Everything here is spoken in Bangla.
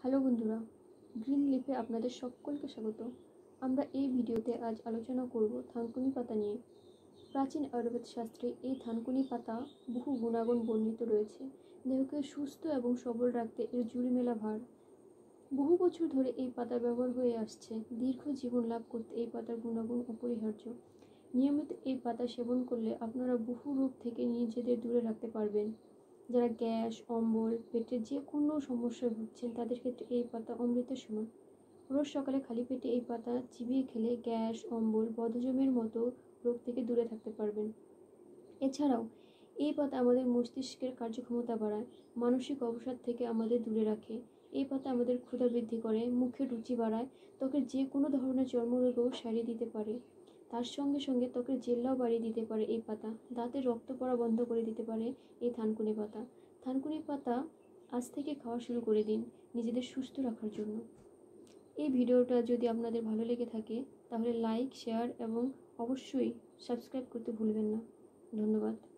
হ্যালো বন্ধুরা, গ্রিন লিফে আপনাদের সকলকে স্বাগত। আমরা এই ভিডিওতে আজ আলোচনা করব থানকুনি পাতা নিয়ে। প্রাচীন আয়ুর্বেদ শাস্ত্রে এই থানকুনি পাতা বহু গুণাগুণ বর্ণিত রয়েছে। দেহকে সুস্থ এবং সবল রাখতে এর জুড়ি মেলা ভার। বহু বছর ধরে এই পাতা ব্যবহার হয়ে আসছে। দীর্ঘ জীবন লাভ করতে এই পাতার গুণাগুণ অপরিহার্য। নিয়মিত এই পাতা সেবন করলে আপনারা বহু রোগ থেকে নিজেদের দূরে রাখতে পারবেন। যারা গ্যাস, অম্বল, পেটের যে কোনো সমস্যায় ভুগছেন তাদের ক্ষেত্রে এই পাতা অমৃতের সমান। রোজ সকালে খালি পেটে এই পাতা চিবিয়ে খেলে গ্যাস, অম্বল, বদহজমের মতো রোগ থেকে দূরে থাকতে পারবেন। এছাড়াও এই পাতা আমাদের মস্তিষ্কের কার্যক্ষমতা বাড়ায়, মানসিক অবসাদ থেকে আমাদের দূরে রাখে। এই পাতা আমাদের ক্ষুধা বৃদ্ধি করে, মুখের রুচি বাড়ায়, ত্বকের যে কোনো ধরনের চর্মরোগও সারিয়ে দিতে পারে। তার সঙ্গে সঙ্গে ত্বকের জেল্লাও বাড়িয়ে দিতে পারে এই পাতা। দাঁতের রক্ত পড়া বন্ধ করে দিতে পারে এই থানকুনি পাতা। থানকুনি পাতা আজ থেকে খাওয়া শুরু করে দিন নিজেদের সুস্থ রাখার জন্য। এই ভিডিওটা যদি আপনাদের ভালো লেগে থাকে তাহলে লাইক, শেয়ার এবং অবশ্যই সাবস্ক্রাইব করতে ভুলবেন না। ধন্যবাদ।